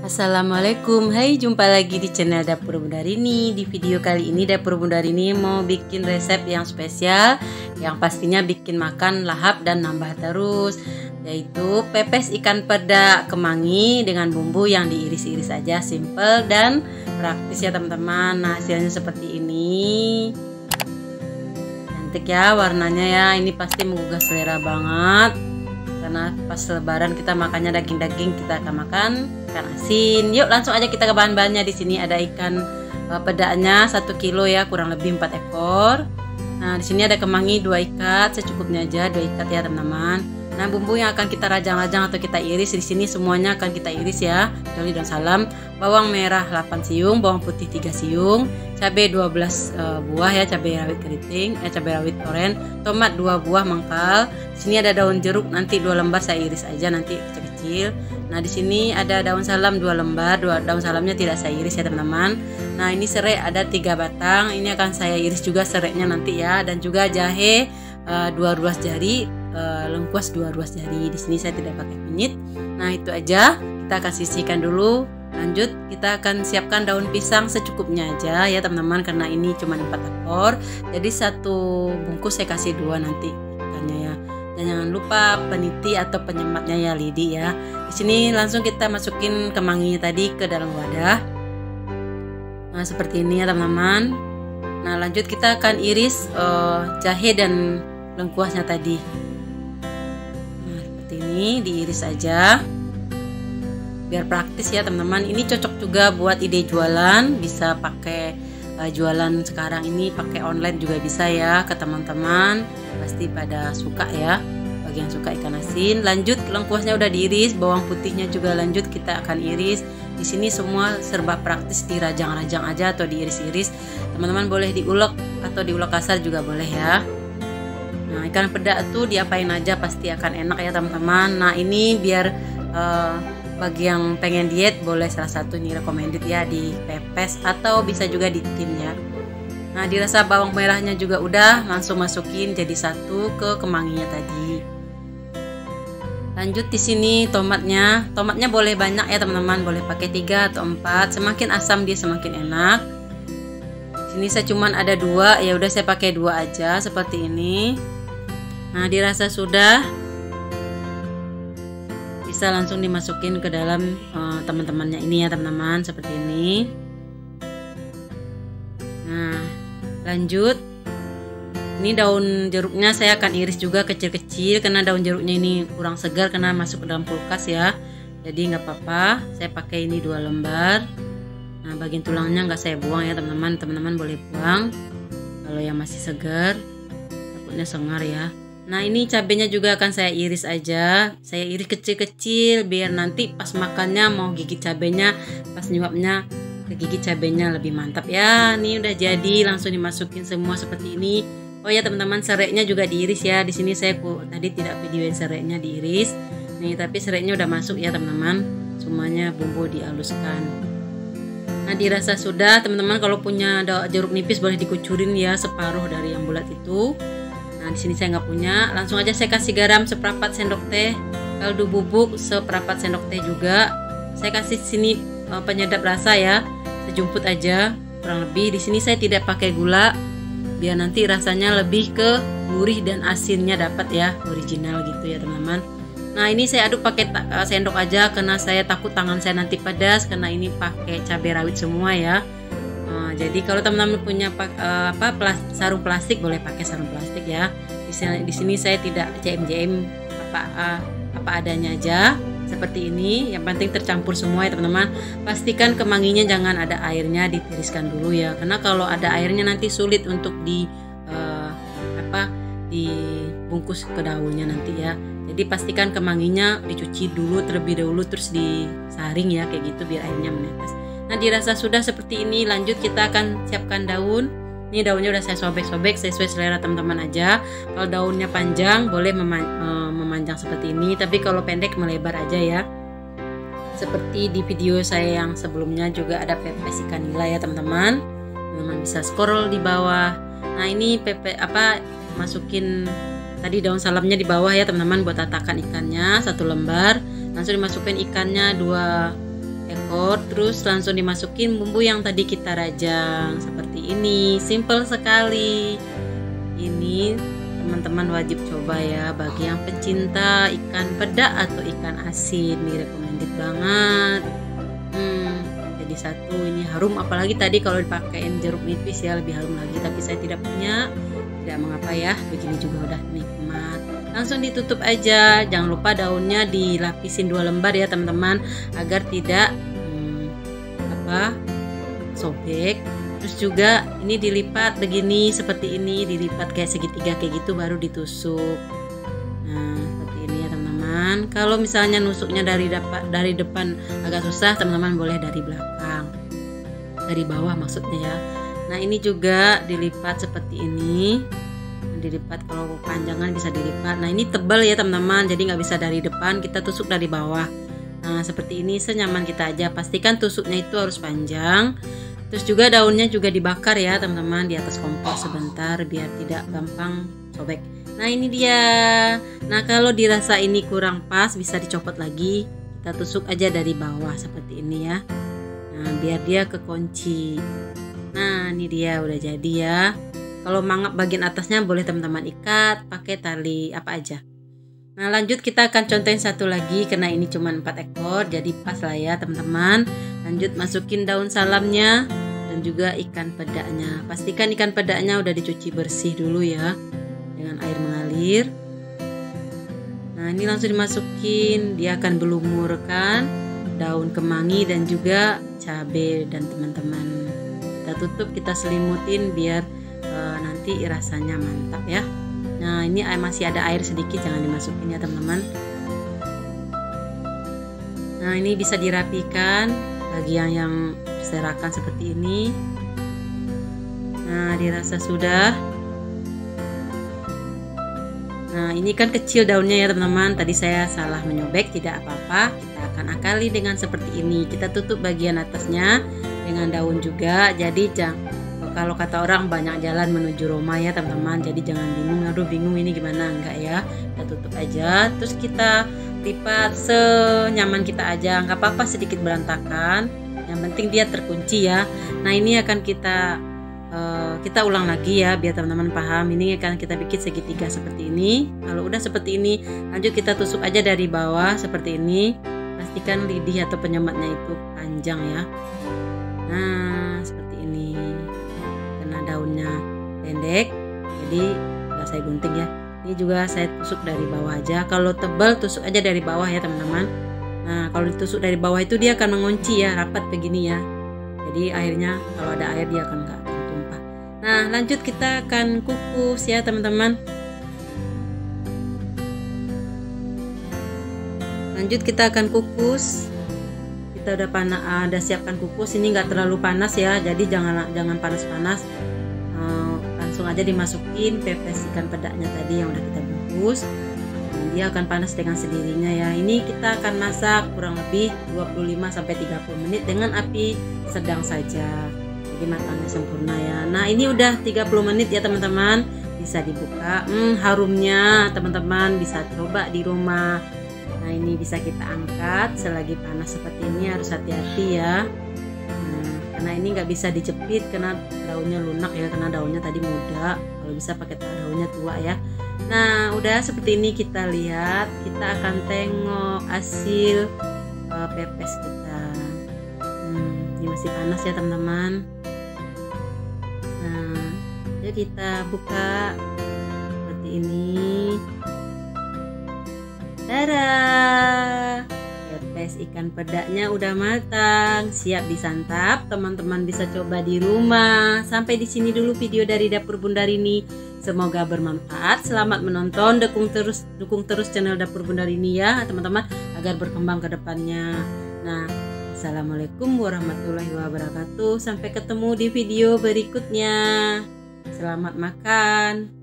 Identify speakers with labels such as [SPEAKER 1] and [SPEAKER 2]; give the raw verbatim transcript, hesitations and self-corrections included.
[SPEAKER 1] Assalamualaikum, hai, jumpa lagi di channel Dapur Bunda Rini. Di video kali ini Dapur Bunda Rini mau bikin resep yang spesial, yang pastinya bikin makan lahap dan nambah terus, yaitu pepes ikan peda kemangi dengan bumbu yang diiris-iris aja, simple dan praktis ya teman-teman. Nah, hasilnya seperti ini, cantik ya warnanya ya, ini pasti menggugah selera banget. Karena pas lebaran kita makannya daging-daging, kita akan makan ikan asin. Yuk langsung aja kita ke bahan-bahannya. Di sini ada ikan uh, pedanya satu kilo ya, kurang lebih empat ekor. Nah, di sini ada kemangi dua ikat, secukupnya aja dua ikat ya teman-teman. Nah, bumbu yang akan kita rajang-rajang atau kita iris di sini semuanya akan kita iris ya. Kecuali daun salam, bawang merah delapan siung, bawang putih tiga siung, cabai dua belas uh, buah ya, cabai rawit keriting, eh cabai rawit oren, tomat dua buah mengkal. Di sini ada daun jeruk nanti dua lembar, saya iris aja nanti kecil-kecil. Nah, di sini ada daun salam dua lembar, dua daun salamnya tidak saya iris ya teman-teman. Nah, ini serai ada tiga batang, ini akan saya iris juga serainya nanti ya, dan juga jahe uh, dua ruas jari, uh, lengkuas dua ruas jari. Di sini saya tidak pakai kunyit. Nah, itu aja. Kita akan sisihkan dulu. Lanjut kita akan siapkan daun pisang secukupnya aja ya teman-teman, karena ini cuma empat ekor. Jadi satu bungkus saya kasih dua nanti ikannya ya. Dan jangan lupa peniti atau penyematnya ya, lidi ya. Di sini langsung kita masukin kemanginya tadi ke dalam wadah. Nah, seperti ini ya teman-teman. Nah, lanjut kita akan iris uh, jahe dan lengkuasnya tadi. Nah, seperti ini diiris aja. Biar praktis ya teman-teman. Ini cocok juga buat ide jualan, bisa pakai uh, jualan sekarang ini, pakai online juga bisa ya ke teman-teman, pasti pada suka ya bagi yang suka ikan asin. Lanjut lengkuasnya udah diiris, bawang putihnya juga lanjut kita akan iris. Di sini semua serba praktis, dirajang-rajang aja atau diiris-iris. Teman-teman boleh diulek atau diulek kasar juga boleh ya. Nah, ikan peda tuh diapain aja pasti akan enak ya teman-teman. Nah, ini biar uh, bagi yang pengen diet boleh salah satu ini recommended ya, di pepes atau bisa juga di tin ya. Nah, dirasa bawang merahnya juga udah, langsung masukin jadi satu ke kemanginya tadi. Lanjut di sini tomatnya, tomatnya boleh banyak ya teman-teman, boleh pakai tiga atau empat, semakin asam dia semakin enak. Sini saya cuman ada dua, ya udah saya pakai dua aja seperti ini. Nah, dirasa sudah, bisa langsung dimasukin ke dalam uh, teman-temannya ini ya teman-teman, seperti ini. Nah, lanjut ini daun jeruknya saya akan iris juga kecil-kecil, karena daun jeruknya ini kurang segar karena masuk ke dalam kulkas ya, jadi nggak apa-apa, saya pakai ini dua lembar. Nah, bagian tulangnya nggak saya buang ya teman-teman, teman-teman boleh buang kalau yang masih segar, takutnya sengar ya. Nah, ini cabenya juga akan saya iris aja. Saya iris kecil-kecil biar nanti pas makannya mau gigit cabenya, pas nyuapnya kegigit cabenya lebih mantap ya. Ini udah jadi, langsung dimasukin semua seperti ini. Oh ya teman-teman, serainya juga diiris ya. Di sini saya tadi tidak videoin serainya diiris. Nih, tapi serainya udah masuk ya teman-teman. Semuanya bumbu dihaluskan. Nah, dirasa sudah teman-teman, kalau punya jeruk nipis boleh dikucurin ya, separuh dari yang bulat itu. Nah, di sini saya nggak punya, langsung aja saya kasih garam seperempat sendok teh, kaldu bubuk seperempat sendok teh juga. Saya kasih sini uh, penyedap rasa ya, sejumput aja kurang lebih. Di sini saya tidak pakai gula, biar nanti rasanya lebih ke gurih dan asinnya dapat ya, original gitu ya teman-teman. Nah, ini saya aduk pakai uh, sendok aja karena saya takut tangan saya nanti pedas, karena ini pakai cabai rawit semua ya. Jadi kalau teman-teman punya uh, apa plas, sarung plastik boleh pakai sarung plastik ya. Di sini, di sini saya tidak J M J M, apa uh, apa adanya aja seperti ini. Yang penting tercampur semua ya teman-teman. Pastikan kemanginya jangan ada airnya, ditiriskan dulu ya. Karena kalau ada airnya nanti sulit untuk di uh, apa dibungkus ke daunnya nanti ya. Jadi pastikan kemanginya dicuci dulu terlebih dahulu, terus disaring ya kayak gitu biar airnya menetes. Nah, dirasa sudah seperti ini, lanjut kita akan siapkan daun. Ini daunnya udah saya sobek-sobek sesuai selera teman-teman aja. Kalau daunnya panjang boleh meman memanjang seperti ini, tapi kalau pendek melebar aja ya. Seperti di video saya yang sebelumnya juga ada pepes ikan nila ya teman-teman. Teman-teman bisa scroll di bawah. Nah, ini pepe apa masukin tadi daun salamnya di bawah ya teman-teman, buat tatakan ikannya satu lembar. Langsung dimasukin ikannya dua ekor ekor, terus langsung dimasukin bumbu yang tadi kita rajang seperti ini. Simple sekali. Ini teman-teman wajib coba ya, bagi yang pecinta ikan peda atau ikan asin, ini recommended banget. Hmm, jadi satu ini harum, apalagi tadi kalau dipakein jeruk nipis ya lebih harum lagi, tapi saya tidak punya, tidak mengapa ya, begini juga udah nikmat. Langsung ditutup aja, jangan lupa daunnya dilapisin dua lembar ya teman-teman, agar tidak hmm, apa sobek. Terus juga ini dilipat begini, seperti ini, dilipat kayak segitiga kayak gitu, baru ditusuk. Nah seperti ini ya teman-teman. Kalau misalnya nusuknya dari dapat dari depan agak susah, teman-teman boleh dari belakang, dari bawah maksudnya ya. Nah ini juga dilipat seperti ini, dilipat, kalau panjangan bisa dilipat. Nah ini tebal ya teman-teman, jadi nggak bisa dari depan, kita tusuk dari bawah. Nah seperti ini, senyaman kita aja, pastikan tusuknya itu harus panjang. Terus juga daunnya juga dibakar ya teman-teman di atas kompor sebentar biar tidak gampang sobek. Nah ini dia. Nah kalau dirasa ini kurang pas, bisa dicopot lagi, kita tusuk aja dari bawah seperti ini ya. Nah biar dia kekunci. Nah ini dia udah jadi ya. Kalau mangap bagian atasnya boleh teman-teman ikat pakai tali apa aja. Nah lanjut kita akan contohin satu lagi, karena ini cuma empat ekor jadi pas lah ya teman-teman. Lanjut masukin daun salamnya dan juga ikan pedanya. Pastikan ikan pedanya udah dicuci bersih dulu ya dengan air mengalir. Nah ini langsung dimasukin, dia akan berlumur kan, daun kemangi dan juga cabai dan teman-teman. Kita tutup, kita selimutin biar e, nanti rasanya mantap ya. Nah ini masih ada air sedikit, jangan dimasukin ya teman-teman. Nah ini bisa dirapikan bagi yang yang berserakan seperti ini. Nah dirasa sudah. Nah ini kan kecil daunnya ya teman-teman, tadi saya salah menyobek, tidak apa-apa, kita akan akali dengan seperti ini. Kita tutup bagian atasnya dengan daun juga, jadi jangan, kalau kata orang banyak jalan menuju Roma ya teman-teman, jadi jangan bingung, aduh bingung ini gimana, enggak ya, kita tutup aja. Terus kita lipat senyaman kita aja, nggak apa-apa sedikit berantakan, yang penting dia terkunci ya. Nah ini akan kita uh, kita ulang lagi ya biar teman-teman paham. Ini akan kita bikin segitiga seperti ini. Kalau udah seperti ini, lanjut kita tusuk aja dari bawah seperti ini. Pastikan lidi atau penyematnya itu panjang ya. Nah seperti ini, karena daunnya pendek jadi nggak saya gunting ya. Ini juga saya tusuk dari bawah aja. Kalau tebal tusuk aja dari bawah ya teman-teman. Nah kalau ditusuk dari bawah itu dia akan mengunci ya, rapat begini ya. Jadi airnya, kalau ada air dia akan nggak tumpah. Nah lanjut kita akan kukus ya teman-teman. Lanjut kita akan kukus. Kita udah panas, ada siapkan kukus. Ini nggak terlalu panas ya, jadi jangan jangan panas-panas. Langsung aja dimasukin pepes ikan pedanya tadi yang udah kita bungkus. Nah, dia akan panas dengan sendirinya ya. Ini kita akan masak kurang lebih dua puluh lima sampai tiga puluh menit dengan api sedang saja, jadi matangnya sempurna ya. Nah ini udah tiga puluh menit ya teman-teman, bisa dibuka. hmm, harumnya teman-teman bisa coba di rumah. Nah ini bisa kita angkat selagi panas seperti ini, harus hati-hati ya. Nah ini nggak bisa dijepit karena daunnya lunak ya, karena daunnya tadi muda, kalau bisa pakai daunnya tua ya. Nah udah seperti ini, kita lihat, kita akan tengok hasil uh, pepes kita. hmm, ini masih panas ya teman-teman. Nah jadi kita buka seperti ini. Tada, pepes ikan pedanya udah matang, siap disantap. Teman-teman bisa coba di rumah. Sampai di sini dulu video dari Dapur Bunda Rini. Semoga bermanfaat. Selamat menonton, dukung terus dukung terus channel Dapur Bunda Rini ya teman-teman, agar berkembang ke depannya. Nah, assalamualaikum warahmatullahi wabarakatuh. Sampai ketemu di video berikutnya. Selamat makan.